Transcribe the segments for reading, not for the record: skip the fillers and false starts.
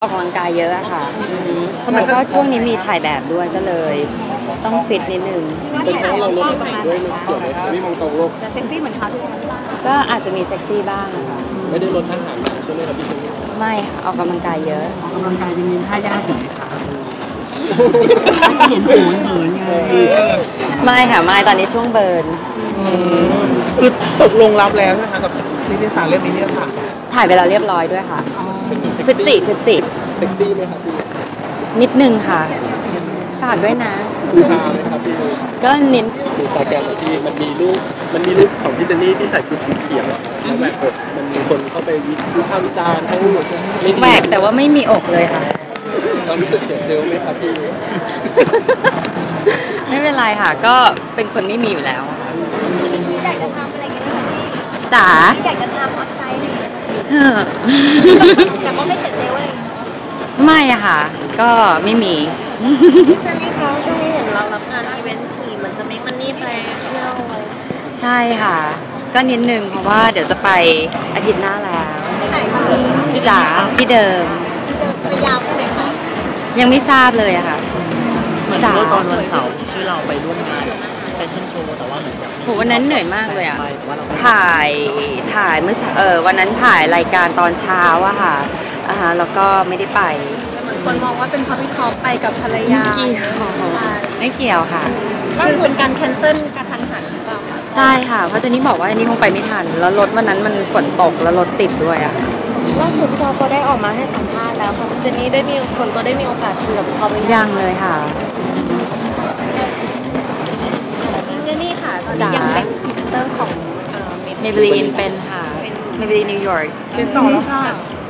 ออกกำลังกายเยอะอะค่ะแล้วก็ช่วงนี้มีถ่ายแบบด้วยก็เลยต้องฟิตนิดนึงเป็นเพราะเราลดน้ำหนักด้วยมันเกี่ยวไหมไม่มองตรงโลกจะเซ็กซี่เหมือนเขาทุกคนก็อาจจะมีเซ็กซี่บ้างค่ะไม่ได้ลดอาหารหนักใช่ไหมครับพี่ชมไม่ออกกำลังกายเยอะออกกำลังกายยังมีท่ายากอยู่ไหมคะเห็นหูเหมือนไงไม่ค่ะไม่ตอนนี้ช่วงเบิร์นคือตกลงรับแล้วใช่ไหมคะกับนิตยสารเรื่องนี้เนี่ยค่ะถ่ายไปแล้วเรียบร้อยด้วยค่ะพฤศจิเซ็กซี่ไหมครับพี่นิดนึงค่ะฝากด้วยนะทาไหมครับพี่ก็นิดดูสแกนที่มันมีรูปของพี่เจนนี่ที่ใส่ชุดสีเขียวแล้วแบบมันมีคนเข้าไปวิพากษ์วิจารณ์ทั้งหมดไม่แหวกแต่ว่าไม่มีอกเลยค่ะเรารู้สึกเสียเซลล์ไหมครับพี่ไม่เป็นไรค่ะก็เป็นคนไม่มีอยู่แล้วพี่อยากจะทำอะไรอย่างเงี้ยไหมคะพี่จ๋าพี่อยากจะทำออฟไซด์อะไรแต่ก็ไม่เสร็จเซลล์อะไรไม่อะค่ะก็ไม่มีพี่เจนนี่คะช่วงนี้เห็นเรารับงานอีเวนต์ทีมันจะมีมันนี่ไปเที่ยวใช่ค่ะก็นิดนึงเพราะว่าเดี๋ยวจะไปอาทิตย์หน้าแล้วที่ไหนคะพี่จ๋าที่เดิมไปยาวแค่ไหนคะยังไม่ทราบเลยอะค่ะเหมือนเมื่อตอนวันเสาร์ชื่อเราไปร่วมงานแฟชั่นโชว์แต่ว่าเหมือนกับโหวันนั้นเหนื่อยมากเลยอะถ่ายเมื่อวันนั้นถ่ายรายการตอนเช้าอะค่ะแล้วก็ไม่ได้ไปเหมือนคนมองว่าเป็นเพราะพี่ท็อปไปกับภรรยาไม่เกี่ยวค่ะก็คือเป็นการแคนเซิลกระทันหันหรือเปล่าคะใช่ค่ะเพราะเจนนี่บอกว่าอันนี้คงไปไม่ทันแล้วรถวันนั้นมันฝนตกแล้วรถติดด้วยอะล่าสุดพี่ท็อปก็ได้ออกมาให้สัมภาษณ์แล้วค่ะเจนนี่ได้มีส่วนตัวได้มีโอกาสคุยกับเขาไหมยังเลยค่ะเจนนี่ค่ะตอนนี้ยังเป็นพรีเซนเตอร์ของเมเบลีนเป็นค่ะเมเบลีนนิวยอร์กเป็นต่อแล้วค่ะ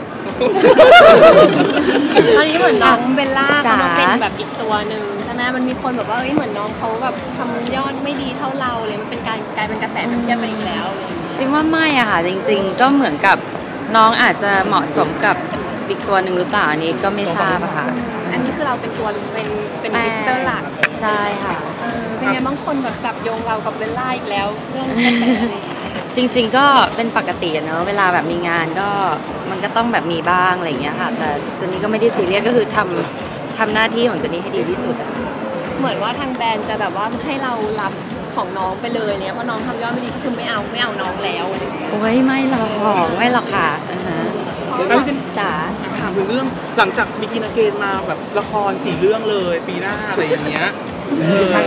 ตอนนี้เหมือนน้องเบลล่าเขามาเป็นแบบอีกตัวหนึ่งใช่ไหมมันมีคนแบบว่าเหมือนน้องเขาแบบทำยอดไม่ดีเท่าเราเลยมันเป็นการกลายเป็นกระแสเทียบไปอีกแล้วจริงว่าไม่อะค่ะจริงๆก็เหมือนกับน้องอาจจะเหมาะสมกับอีกตัวหนึ่งหรือเปล่าอันนี้ก็ไม่ทราบอะค่ะอันนี้คือเราเป็นตัวเป็นมิสเตอร์หลักใช่ค่ะเป็นไงบางคนแบบจับโยงเรากับเบลล่าอีกแล้วเรื่องจริงๆก็เป็นปกติเนอะเวลาแบบมีงานก็มันก็ต้องแบบมีบ้างอะไรอย่างเงี้ยค่ะแต่เจนนี่ก็ไม่ได้ซีเรียสก็คือทำหน้าที่ของเจนนี่ให้ดีที่สุดเหมือนว่าทางแบรนด์จะแบบว่าให้เรารับของน้องไปเลยเนี่ยเพราะน้องทำยอดไม่ดีคือไม่เอาน้องแล้วโอ้ยไม่หรอกไม่หรอกค่ะแล้วจ๋าถามถึงเรื่องหลังจากมีกินเกณฑ์มาแบบละคร4 เรื่องเลยปีหน้าอะไรอย่างเงี้ยไม่ใช่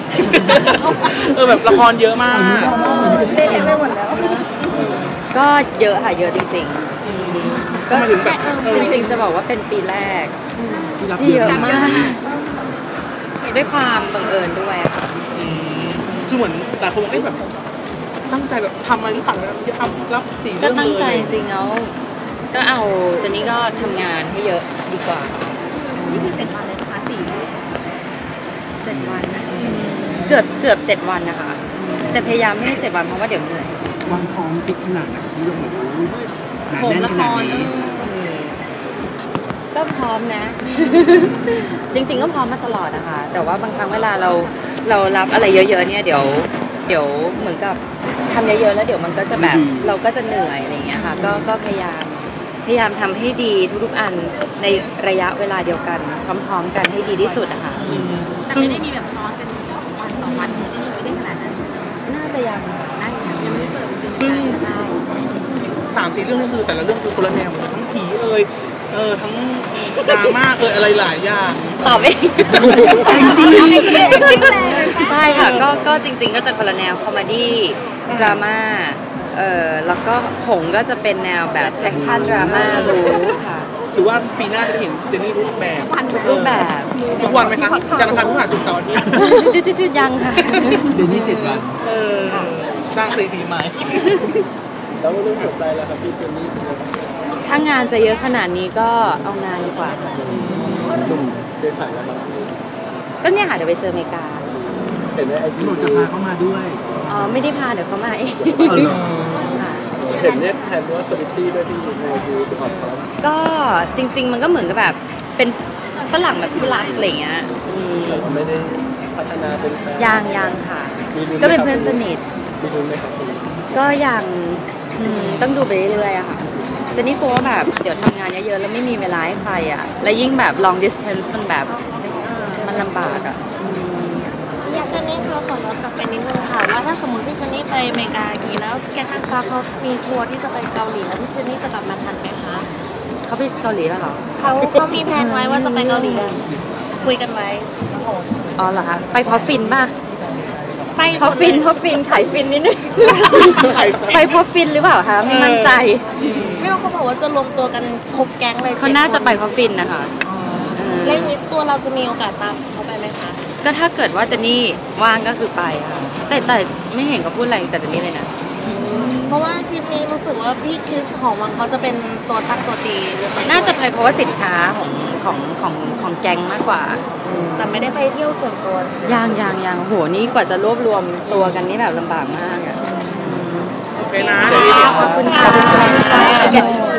แบบละครเยอะมากได้เห็นไปหมดแล้วก็เยอะค่ะเยอะจริงๆก็จริงๆจะบอกว่าเป็นปีแรกที่เยอะมากด้วยความบังเอิญด้วยคือเหมือนแต่คนแบบตั้งใจแบบทำอะไรหรือเปล่ารับ4 เรื่องเลยก็ตั้งใจจริงๆแล้วก็เอาเจนนี่ก็ทำงานให้เยอะดีกว่านี่คือ7 วันเลยนะคะ 7 วันเกือบ7 วันนะคะแต่พยายามไม่ให้7 วันเพราะว่าเดี๋ยวเหนื่อยวันพร้อมฟิกขนาดไหนที่เราเหมือนผมละครก็พร้อมนะจริงๆก็พร้อมมาตลอดนะคะแต่ว่าบางครั้งเวลาเรารับอะไรเยอะๆเนี่ยเดี๋ยวเหมือนกับทำเยอะๆแล้วเดี๋ยวมันก็จะแบบเราก็จะเหนื่อยอะไรอย่างเงี้ยค่ะก็พยายามทำให้ดีทุกๆอันในระยะเวลาเดียวกันพร้อมๆกันให้ดีที่สุดนะคะแต่ไม่ได้มีแบบซ้อนเป็นวันต่อวันไม่ได้ขนาดนั้นใช่ไหมน่าจะยังไม่ได้เปิดจริงซึ่ง3-4 เรื่องนี่คือแต่ละเรื่องคือคนละแนวทั้งผีทั้งดราม่าอะไรหลายอย่างตอบเองจริงใช่ค่ะก็จริงๆก็จะคนละแนวคอมเมดี้ดราม่าแล้วก็หงก็จะเป็นแนวแบบแอคชั่นดราม่ารู้ค่ะหรือว่าปีหน้าจะเห็นเจนนี่รูปแบบทุกแบบทุกวันไหมคะจันทร์อังคารพฤหัสศุกร์เสาร์อาทิตย์จุดยังค่ะเจนนี่7 วันสร้างสถิติใหม่แล้วเรื่องหัวใจแล้วครับพี่เจนนี่ถ้างานจะเยอะขนาดนี้ก็เอางานดีกว่าค่ะหนุ่มเจสันแล้วครับก็เนี่ยค่ะเดี๋ยวไปเจออเมริกาเห็นไหมไอ้ที่จะพาเขามาด้วยไม่ได้พาเดี๋ยวเขามาเองเห็นเนี่ยแทนว่าสวิตตี้ด้วยที่ในยูทูบของก็จริงๆมันก็เหมือนกับแบบเป็นฝรั่งแบบที่รักอะไรเงี้ยไม่ได้พัฒนาเป็นยังค่ะก็เป็นเพื่อนสนิทมีลุ้นไหมครับก็ยังต้องดูไปเรื่อยๆอะค่ะเจนนี่กลัวว่าแบบเดี๋ยวทำงานเยอะๆแล้วไม่มีเวลาให้ใครอ่ะและยิ่งแบบ long distance มันแบบมันลำบากอ่ะอยากจะนี่เขาขอรับกลับไปนิดนึงค่ะว่าถ้าสมมติพี่เจนนี่ไปอเมริกาอย่างนี้แล้วแกนั่งฟ้าเขามีทัวร์ที่จะไปเกาหลีแล้วพี่เจนนี่จะกลับมาทันไหมคะเขาไปเกาหลีแล้วเหรอเขามีแผนไว้ว่าจะไปเกาหลีกันคุยกันไว้อ๋อเหรอคะไปเพราะฟินป่ะไปเพราะฟินขายฟินนิดนึงไปเพราะฟินหรือเปล่าคะไม่มั่นใจไม่ว่าเขาบอกว่าจะรวมตัวกันครบแก๊งเลยเขาน่าจะไปเพราะฟินนะคะเออแล้วอย่างนี้ตัวเราจะมีโอกาสตามเขาไปไหมคะก็ถ้าเกิดว่าเจนนี่ว่างก็คือไปค่ะแต่ไม่เห็นเขาพูดอะไรแต่เจนนี่เลยนะเพราะว่าทริปนี้รู้สึกว่าพี่คริสของวังเขาจะเป็นตัวตั้งตัวตีหรือเปล่น่าจะไปเพราะว่าสินค้าของแกงมากกว่าแต่ไม่ได้ไปเที่ยวส่วนตัวใช่ไหมยังโหนี่กว่าจะรวบรวมตัวกันนี่แบบลำบากมากอะโอเคนะขอบคุณค่ะ